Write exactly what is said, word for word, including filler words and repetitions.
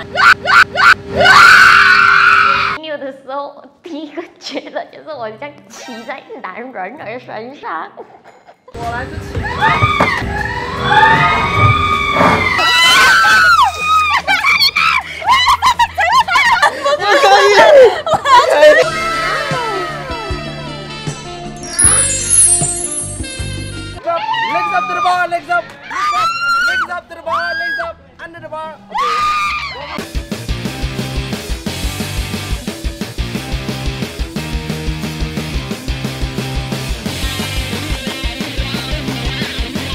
有的时候，我第一个觉得就是我像骑在男人的身上。 果然是骑。